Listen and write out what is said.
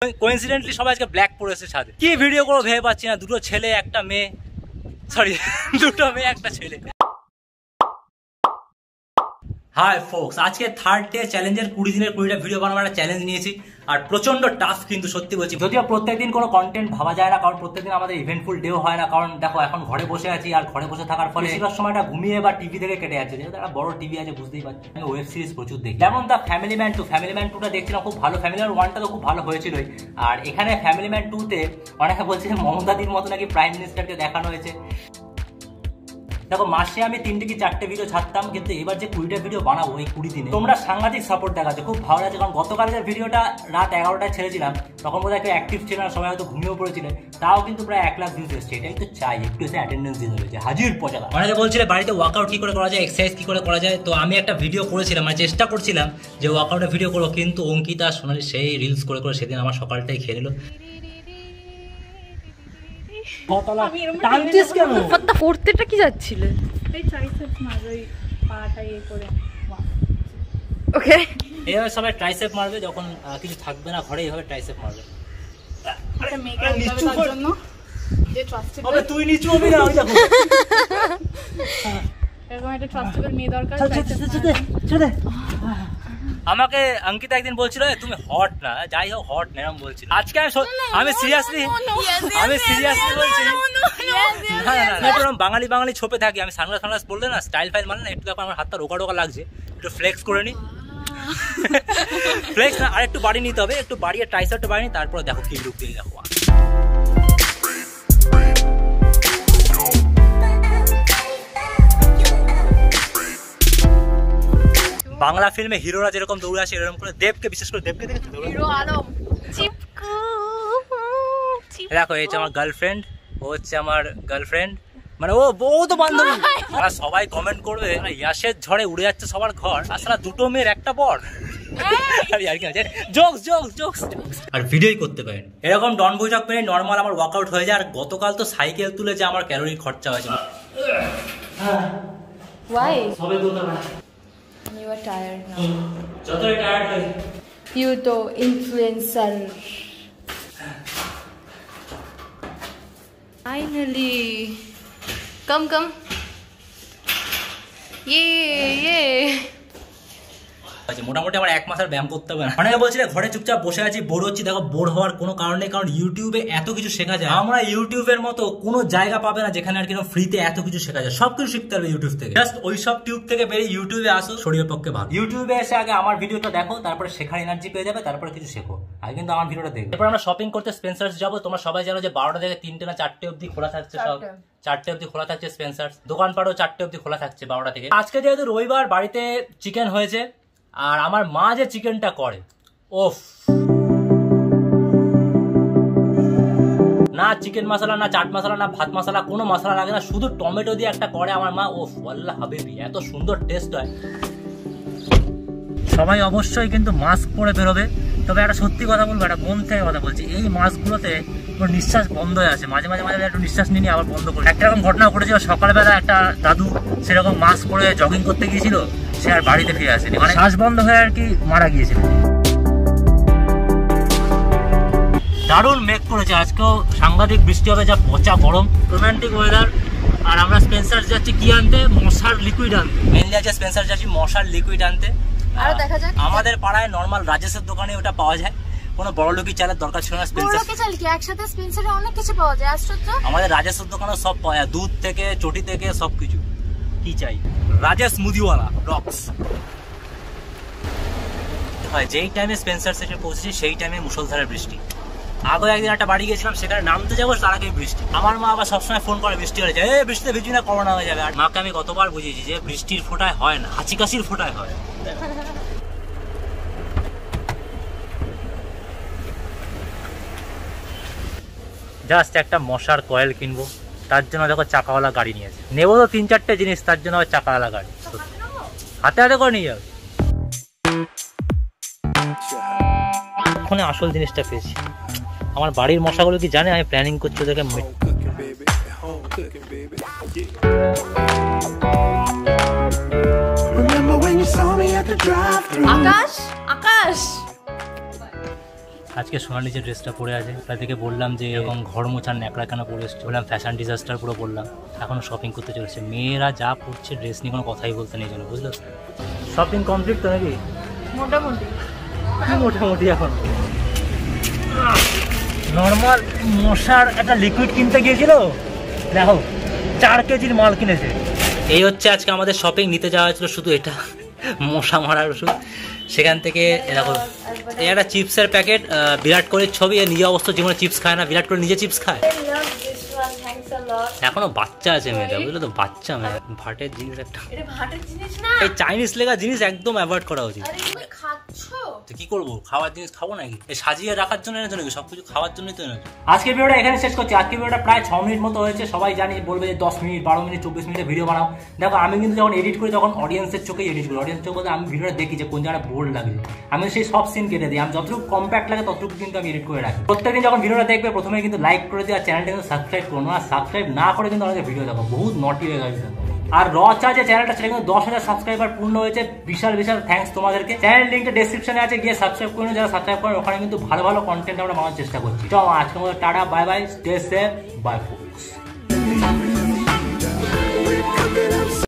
Coincidentally সবাই আজকে black পরেছে ছাদে। কি ভিডিও করবো ভেবে পাচ্ছি না, দুটো ছেলে একটা মেয়ে, সরি দুটো মেয়ে একটা ছেলে। হাই ফোকস, আজকে থার্ড ডে চ্যালেঞ্জের 20 দিনের 20টা ভিডিও বানাবার একটা চ্যালেঞ্জ নিয়েছি। আর প্রচন্ড টাফ কিন্তু সত্যি বলছি, যদিও প্রত্যেকদিন কোনো কন্টেন্ট ভাবা যায় না, কারণ প্রত্যেকদিন আমাদের ইভেন্টফুল ডেও হয় না। কারণ দেখো এখন ঘরে বসে আছি, আর ঘরে বসে থাকার ফলে বেশিরভাগ সময়টা ঘুমিয়ে বা টিভি থেকে কেটে যাচ্ছে। যেহেতু একটা বড় টিভি আছে বুঝতেই পারছি, আমি ওয়েব সিরিজ প্রচুর দেখি। যেমন the family man 2, family man 2টা দেখছিলাম, খুব ভালো। ফ্যামিলি ম্যান 1টা তো খুব ভালো হয়েছিলই, আর এখানে ফ্যামিলি ম্যান 2তে অনেকে বলছে মমতাদির মতো নাকি প্রাইম মিনিস্টারকে দেখানো হয়েছে। দেখো মাসে আমি 3টে কি 4টে ভিডিও ছাড়তাম, কিন্তু এবার যে 20টা ভিডিও বানাবো এই 20 দিনে তোমরা সাংঘাতিক সাপোর্ট দেখাচ্ছ, খুব ভালো লাগছে। কারণ গতকালের ভিডিওটা রাত 11টায় ছেড়েছিলাম, তখন বোধহয় একটু অ্যাক্টিভ ছিল না, সবাই হয়তো ঘুমিয়েও পড়েছিলেন, তাও কিন্তু প্রায় 1 লাখ ভিউজ এসছে। এটাই তো চাই, একটু এসে অ্যাটেন্ডেন্স দিতে হয়েছে, হাজির পচালা। অনেকে বলছিলে বাড়িতে ওয়ার্কআউট কি করে করা যায়, এক্সারসাইজ কি করে করা যায়, তো আমি একটা ভিডিও করেছিলাম, মানে চেষ্টা করছিলাম যে ওয়ার্কআউটের ভিডিও করবো, কিন্তু অঙ্কিতা সোনালি সেই রিলস করে করে সেদিন আমার সকালটাই খেয়ে নিল। পড়তেটা কি যাচ্ছিল? ওকে, এইভাবে সবাই ট্রাইসেপ মারবে, যখন কিছু থাকবে না ঘরে এইভাবে ট্রাইসেপ মারবে। তুই নিচু হবি না, ওই দেখো এরকম একটা ট্রাস্টেবল মেয়ে দরকার। আমাকে অঙ্কিতা একদিন বলছিল তুমি হট না, যাই হোক হট না এরকম বলছিল। আজকে আমি সিরিয়াসলি বলছি, না না বাঙালি বাঙালি ছোপে থাকি আমি। সানগ্লাস বললে না, স্টাইল ফাইল মানে না, একটু দেখো আমার হাতটা রোকা রোকা লাগছে, একটু ফ্লেক্স করে নি। ফ্লেক্স না, আর একটু বাড়ি নিতে হবে, একটু বাড়িয়ে ট্রাইসেপটা বাড়ি নি, তারপরে দেখো কি লুক দিয়ে দেখো। বাংলা ফিল্মে হিরোরা যেরকম দৌড়ে আসে, এরকম করে দেবকে, বিশেষ করে দেবকে দেখেছো? হিরো আলম চিপকু। দেখো এই যে আমার গার্লফ্রেন্ড, ও হচ্ছে আমার গার্লফ্রেন্ড, মানে ও তো বান্ধবী। আর সবাই কমেন্ট করবে ইয়াসের ঝড়ে উড়ে যাচ্ছে সবার ঘর, আসলে দুটো মেয়ের একটা বর। আর ভিডিওই করতে পারেন এরকম ডন বৈঠক পেয়ে নর্মাল আমার ওয়ার্কআউট হয়ে যায়। আর গতকাল তো সাইকেল তুলে যে আমার ক্যালোরি খরচা হয়েছিল। Why? সবে বলতে পারে You are tired now. যতই টায়ার্ড হই, You to influencer. Finally. Come. Yeah. মোটামুটি আমার 1 মাস আর ব্যায়াম করতে হবে না। অনেকে বলছিল ঘরে চুপচাপ বসে আছি, বোর হচ্ছি। দেখো বোর হওয়ার কোনো কারণ নেই, কারণ ইউটিউবে এত কিছু শেখা যায়। আমরা ইউটিউবের মতো কোনো জায়গা পাবে না যেখানে আর কিনা ফ্রিতে এত কিছু শেখা যায়। সবকিছু শিখতে হবে ইউটিউব থেকে। জাস্ট ওইসব টিউব থেকে বেরিয়ে ইউটিউবে আসো, শরীরের পক্ষে ভালো। ইউটিউবে এসে আগে আমার ভিডিওটা দেখো, তারপরে শেখার এনার্জি পেয়ে যাবে, তারপরে কিছু শেখো। আগে কিন্তু আমার ভিডিওটা দেখো। এরপর আমরা শপিং করতে স্পেন্সার্স যাবো। তোমরা সবাই জানো যে 12টা থেকে 3টে না 4টে অবধি খোলা থাকছে, সব 4টে অবধি খোলা থাকছে স্পেন্সার্স। দোকানপাটও 4টে অবধি খোলা থাকছে 12টা থেকে। আজকে যেহেতু রবিবার, বাড়িতে চিকেন হয়েছে, আর আমার মা যে চিকেনটা করে, ওফ, না চিকেন মশলা, না চাট মশলা, না ভাত মশলা, কোনো মশলা লাগে না, শুধু টমেটো দিয়ে একটা করে আমার মা। ওফ আল্লাহ হাবিবি, এত সুন্দর টেস্ট হয়। সবাই অবশ্যই কিন্তু মাস্ক পরে বেরোবে। তবে একটা সত্যি কথা বলবো, একটা মন থেকে কথা বলছি, এই মাস্কগুলোতে নিঃশ্বাস বন্ধ হয়ে আছে। মাঝে মাঝে একটু নিঃশ্বাস নিয়ে আবার বন্ধ করে। একটা রকম ঘটনা ঘটেছিল, সকালবেলা একটা দাদু সেরকম মাস্ক পরে জগিং করতে গিয়েছিল, সে আর বাড়িতে ফিরে আসেনি, মানে শ্বাস বন্ধ হয়ে আর কি মারা গিয়েছিল। দারুণ মেঘ করেছে, আজকেও সাংঘাতিক বৃষ্টি হবে, যা পচা গরম, রোমান্টিক ওয়েদার। আর আমরা স্পেন্সার যাচ্ছি কি আনতে, মশার লিকুইড আনতে। মেনলি আছে স্পেন্সার যাচ্ছি মশার লিকুইড আনতে। আর দেখা যাক, আমাদের পাড়ায় নরমাল রাজেশের দোকানে ওটা পাওয়া যায়, কোনো বড় লোকই চালের দরকার ছিল না। একসাথে স্পেন্সারে অনেক কিছু পাওয়া যায়। আশ্চর্য, আমাদের রাজেশের দোকানে সব পাওয়া যায়, দুধ থেকে চটি থেকে সবকিছু। কি চাই, রাজেশ মুদিওয়ালা রক্স। যেই টাইমে স্পেন্সার এসে পৌঁছেছি সেই টাইমে মুষলধারের বৃষ্টি। আগে একদিন একটা বাড়ি গেছিলাম, সেখানে নামতে যাবো তার আগে বৃষ্টি। আমার মা আবার সবসময় ফোন করে বৃষ্টি হয়ে যায়, বৃষ্টিতে ভিজি না, করোনা হয়ে যাবে। আর মাকে আমি কতবার বুঝিয়েছি যে বৃষ্টির ফোঁটায় হয় না, হাঁচি কাশির ফোঁটায় হয়। জাস্ট একটা মশার কয়েল কিনবো, তার জন্য দেখো চাকাওয়ালা গাড়ি নিয়েছে। নেবো তো 3-4টে জিনিস, তার জন্য আবার চাকাওয়ালা গাড়ি হাতে হাতে করে নিয়ে যাবে। ওখানে আসল জিনিসটা পেয়েছি। আমার বাড়ির মশাগুলো কি জানে আমি প্ল্যানিং করছি ওদেরকে। আকাশ, আকাশ আজকে সোনালি যে ড্রেসটা পরে আছে তাদেরকে বললাম যে এরকম ঘর মোছার ন্যাকড়া কেন পরে এসছে, বললাম ফ্যাশন ডিজাস্টার পুরো বললাম। এখনো শপিং করতে চলেছে, মেয়েরা যা পড়ছে ড্রেস নিয়ে কোনো কথাই বলতে নেই যেন, বুঝলো? শপিং কমপ্লিট তো নাকি? মোটামুটি মোটামুটি এখন নর্মাল মশার একটা লিকুইড কিনতে গিয়েছিল, দেখো 4 কেজির মাল কিনেছে। এই হচ্ছে আজকে আমাদের শপিং। নিতে যাওয়া হয়েছিল শুধু এটা, মশা মারার ওষুধ। সেখান থেকে দেখো এই একটা চিপসের প্যাকেট, বিরাট কোহলির ছবি। নিজে অবস্থা জীবনে চিপস খায় না, বিরাট কোহলি নিজে চিপস খায়। এখনো বাচ্চা আছে মেয়েটা, বুঝলো তো, বাচ্চা মেয়ে। ভাটের জিনিস একটা, এই চাইনিজ লেখা জিনিস একদম অ্যাভয়েড করা উচিত। তো কি করবো, খাওয়ার জিনিস খাবো নাকি? এই সাজিয়ে রাখার জন্য এনেছো নাকি? সবকিছু খাওয়ার জন্যই তো এনেছো। আজকের ভিডিওটা এখানে শেষ করছি। আজকের ভিডিওটা প্রায় 6 মিনিট মতো হয়েছে। সবাই জানি বলবে যে 10 মিনিট 12 মিনিট 24 মিনিটের ভিডিও বানাও। দেখো আমি কিন্তু যখন এডিট করি তখন অডিয়েন্সের চোখে এডিট করি। অডিয়েন্স চোখে আমি ভিডিওটা দেখি যে কোন জায়গায় বোর লাগে, আমি সেই সব সিন কেটে দিই। আমি যতটুকু কম্প্যাক্ট লাগে ততটুকু কিন্তু আমি এডিট করে রাখি। প্রত্যেকদিন যখন ভিডিওটা দেখবে প্রথমে কিন্তু লাইক করে দিও, আর চ্যানেলটা কিন্তু সাবস্ক্রাইব করো না। আর সাবস্ক্রাইব না করে কিন্তু অনেকে ভিডিও দেখো, বহুত নটি হয়ে গেছে। আর রচা যে চ্যানেলটা সেটা কিন্তু 10,000 সাবস্ক্রাইবার পূর্ণ হয়েছে। বিশাল বিশাল থ্যাঙ্কস তোমাদেরকে। চ্যানেল লিঙ্কটা ডেসক্রিপশনে আছে, গিয়ে সাবস্ক্রাইব করুন। যারা সাবস্ক্রাইব করেন ওখানে কিন্তু ভালো ভালো কন্টেন্ট আমরা বানানোর চেষ্টা করছি। চলো আজকের মতো tata, bye bye, stay safe, bye folks.